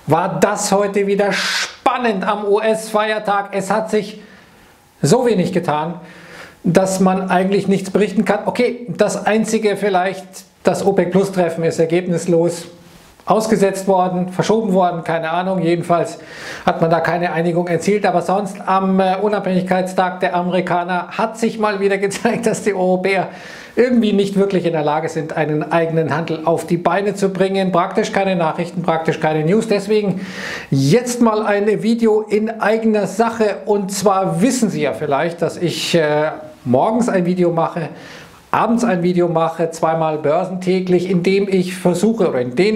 war das heute wieder spannend am US-Feiertag. Es hat sich so wenig getan, dass man eigentlich nichts berichten kann. Okay, das einzige vielleicht, das OPEC-Plus-Treffen ist ergebnislos ausgesetzt worden, verschoben worden, keine Ahnung. Jedenfalls hat man da keine Einigung erzielt. Aber sonst am Unabhängigkeitstag der Amerikaner hat sich mal wieder gezeigt, dass die Europäer irgendwie nicht wirklich in der Lage sind, einen eigenen Handel auf die Beine zu bringen. Praktisch keine Nachrichten, praktisch keine News. Deswegen jetzt mal ein Video in eigener Sache. Und zwar wissen Sie ja vielleicht, dass ich morgens ein Video mache, abends ein Video mache, zweimal börsentäglich, in denen ich versuche,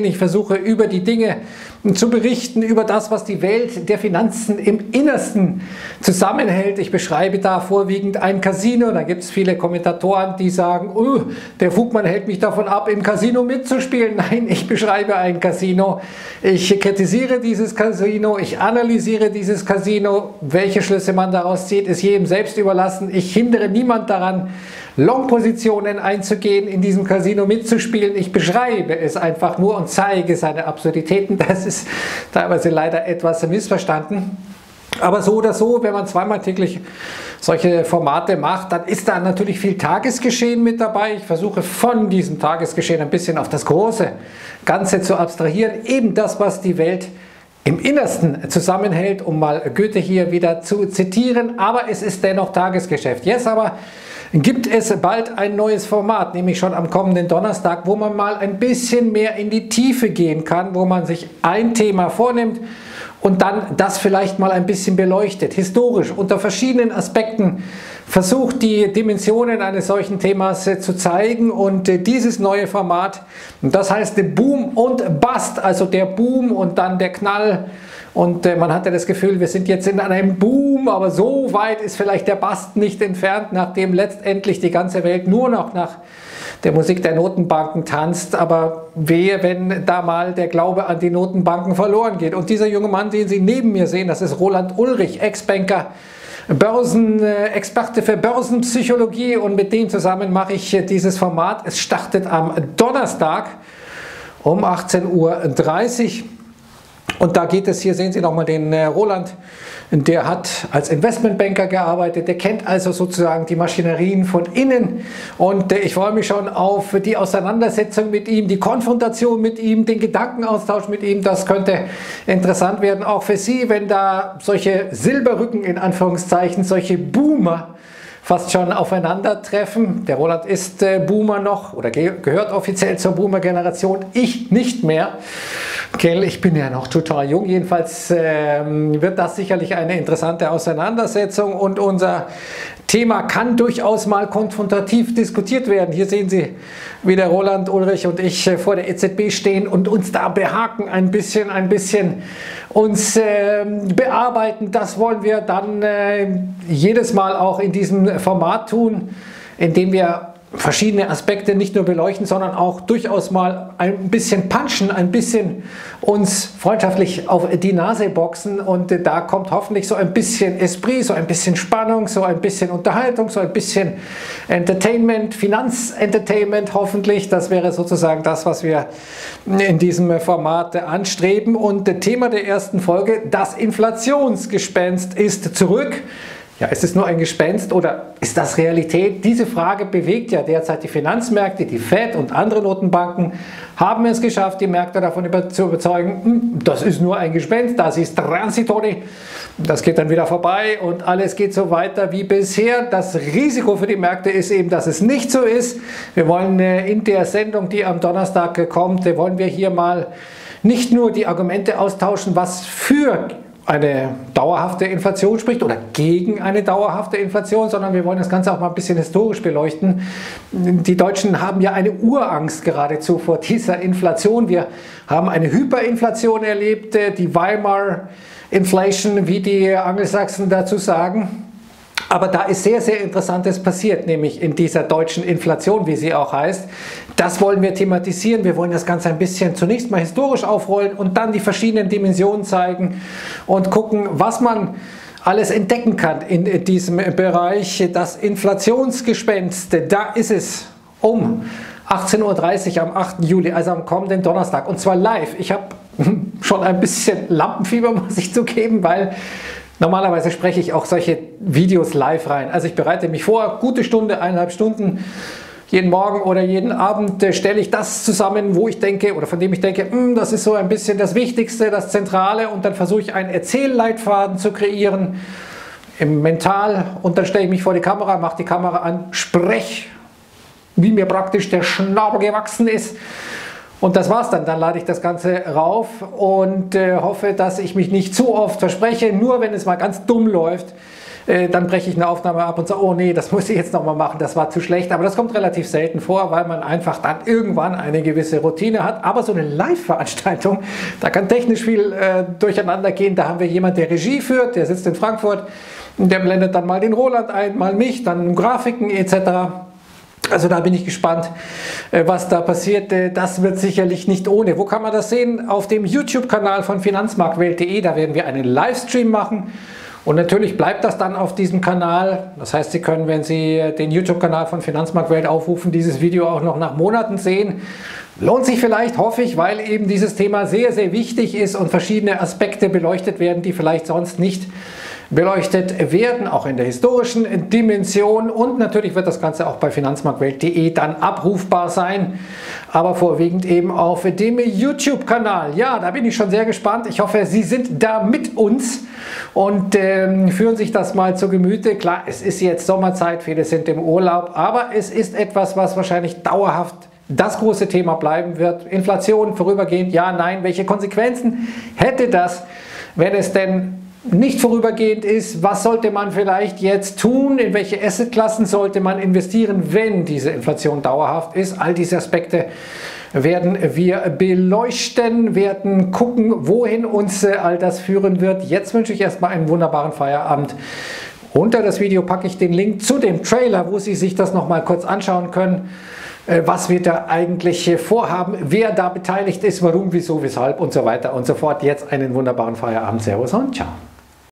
über die Dinge zu berichten, über das, was die Welt der Finanzen im Innersten zusammenhält. Ich beschreibe da vorwiegend ein Casino. Da gibt es viele Kommentatoren, die sagen, oh, der Fugmann hält mich davon ab, im Casino mitzuspielen. Nein, ich beschreibe ein Casino. Ich kritisiere dieses Casino, ich analysiere dieses Casino. Welche Schlüsse man daraus zieht, ist jedem selbst überlassen. Ich hindere niemand daran, Long-Positionen einzugehen, in diesem Casino mitzuspielen. Ich beschreibe es einfach nur und zeige seine Absurditäten. Das ist teilweise leider etwas missverstanden. Aber so oder so, wenn man zweimal täglich solche Formate macht, dann ist da natürlich viel Tagesgeschehen mit dabei. Ich versuche von diesem Tagesgeschehen ein bisschen auf das große Ganze zu abstrahieren. Eben das, was die Welt im Innersten zusammenhält, um mal Goethe hier wieder zu zitieren. Aber es ist dennoch Tagesgeschäft. Jetzt aber gibt es bald ein neues Format, nämlich schon am kommenden Donnerstag, wo man mal ein bisschen mehr in die Tiefe gehen kann, wo man sich ein Thema vornimmt und dann das vielleicht mal ein bisschen beleuchtet, historisch, unter verschiedenen Aspekten versucht, die Dimensionen eines solchen Themas zu zeigen. Und dieses neue Format, das heißt Boom und Bust, also der Boom und dann der Knall. Und man hatte das Gefühl, wir sind jetzt in einem Boom, aber so weit ist vielleicht der Bust nicht entfernt, nachdem letztendlich die ganze Welt nur noch nach der Musik der Notenbanken tanzt. Aber wehe, wenn da mal der Glaube an die Notenbanken verloren geht. Und dieser junge Mann, den Sie neben mir sehen, das ist Roland Ulrich, Ex-Banker, Börsenexperte für Börsenpsychologie, und mit dem zusammen mache ich dieses Format. Es startet am Donnerstag um 18:30 Uhr. Und da geht es, hier sehen Sie nochmal den Roland, der hat als Investmentbanker gearbeitet, der kennt also sozusagen die Maschinerien von innen, und ich freue mich schon auf die Auseinandersetzung mit ihm, die Konfrontation mit ihm, den Gedankenaustausch mit ihm. Das könnte interessant werden, auch für Sie, wenn da solche Silberrücken in Anführungszeichen, solche Boomer fast schon aufeinandertreffen. Der Roland ist Boomer noch oder gehört offiziell zur Boomer-Generation, ich nicht mehr. Ich bin ja noch total jung. Jedenfalls wird das sicherlich eine interessante Auseinandersetzung, und unser Thema kann durchaus mal konfrontativ diskutiert werden. Hier sehen Sie, wie der Roland Ulrich und ich vor der EZB stehen und uns da behaken, ein bisschen uns bearbeiten. Das wollen wir dann jedes Mal auch in diesem Format tun, indem wir verschiedene Aspekte nicht nur beleuchten, sondern auch durchaus mal ein bisschen punchen, ein bisschen uns freundschaftlich auf die Nase boxen, und da kommt hoffentlich so ein bisschen Esprit, so ein bisschen Spannung, so ein bisschen Unterhaltung, so ein bisschen Entertainment, Finanzentertainment hoffentlich. Das wäre sozusagen das, was wir in diesem Format anstreben. Und Thema der ersten Folge: Das Inflationsgespenst ist zurück. Ja, ist es nur ein Gespenst oder ist das Realität? Diese Frage bewegt ja derzeit die Finanzmärkte. Die Fed und andere Notenbanken haben es geschafft, die Märkte davon zu überzeugen, das ist nur ein Gespenst, das ist transitory, das geht dann wieder vorbei und alles geht so weiter wie bisher. Das Risiko für die Märkte ist eben, dass es nicht so ist. Wir wollen in der Sendung, die am Donnerstag kommt, wollen wir hier mal nicht nur die Argumente austauschen, was für eine dauerhafte Inflation spricht oder gegen eine dauerhafte Inflation, sondern wir wollen das Ganze auch mal ein bisschen historisch beleuchten. Die Deutschen haben ja eine Urangst geradezu vor dieser Inflation. Wir haben eine Hyperinflation erlebt, die Weimar Inflation, wie die Angelsachsen dazu sagen. Aber da ist sehr, sehr Interessantes passiert, nämlich in dieser deutschen Inflation, wie sie auch heißt. Das wollen wir thematisieren. Wir wollen das Ganze ein bisschen zunächst mal historisch aufrollen und dann die verschiedenen Dimensionen zeigen und gucken, was man alles entdecken kann in diesem Bereich. Das Inflationsgespenst, da ist es um 18:30 Uhr am 8. Juli, also am kommenden Donnerstag, und zwar live. Ich habe schon ein bisschen Lampenfieber, muss ich zugeben, weil normalerweise spreche ich auch solche Videos live rein. Also ich bereite mich vor, gute Stunde, 1,5 Stunden. Jeden Morgen oder jeden Abend stelle ich das zusammen, wo ich denke oder von dem ich denke, das ist so ein bisschen das Wichtigste, das Zentrale, und dann versuche ich einen Erzählleitfaden zu kreieren im Mental, und dann stelle ich mich vor die Kamera, mache die Kamera an, spreche, wie mir praktisch der Schnabel gewachsen ist, und das war's dann. Dann lade ich das Ganze rauf und hoffe, dass ich mich nicht zu oft verspreche. Nur wenn es mal ganz dumm läuft, dann breche ich eine Aufnahme ab und sage, oh nee, das muss ich jetzt nochmal machen, das war zu schlecht. Aber das kommt relativ selten vor, weil man einfach dann irgendwann eine gewisse Routine hat. Aber so eine Live-Veranstaltung, da kann technisch viel durcheinander gehen. Da haben wir jemanden, der Regie führt, der sitzt in Frankfurt, und der blendet dann mal den Roland ein, mal mich, dann Grafiken etc. Also da bin ich gespannt, was da passiert. Das wird sicherlich nicht ohne. Wo kann man das sehen? Auf dem YouTube-Kanal von finanzmarktwelt.de, da werden wir einen Livestream machen. Und natürlich bleibt das dann auf diesem Kanal. Das heißt, Sie können, wenn Sie den YouTube-Kanal von Finanzmarktwelt aufrufen, dieses Video auch noch nach Monaten sehen. Lohnt sich vielleicht, hoffe ich, weil eben dieses Thema sehr, sehr wichtig ist und verschiedene Aspekte beleuchtet werden, die vielleicht sonst nicht beleuchtet werden, auch in der historischen Dimension. Und natürlich wird das Ganze auch bei finanzmarktwelt.de dann abrufbar sein, aber vorwiegend eben auf dem YouTube-Kanal. Ja, da bin ich schon sehr gespannt. Ich hoffe, Sie sind da mit uns und führen sich das mal zu Gemüte. Klar, es ist jetzt Sommerzeit, viele sind im Urlaub, aber es ist etwas, was wahrscheinlich dauerhaft das große Thema bleiben wird. Inflation vorübergehend, ja, nein. Welche Konsequenzen hätte das, wenn es denn nicht vorübergehend ist? Was sollte man vielleicht jetzt tun? In welche Assetklassen sollte man investieren, wenn diese Inflation dauerhaft ist? All diese Aspekte werden wir beleuchten, werden gucken, wohin uns all das führen wird. Jetzt wünsche ich erstmal einen wunderbaren Feierabend. Unter das Video packe ich den Link zu dem Trailer, wo Sie sich das nochmal kurz anschauen können, was wir da eigentlich vorhaben, wer da beteiligt ist, warum, wieso, weshalb und so weiter und so fort. Jetzt einen wunderbaren Feierabend. Servus und ciao.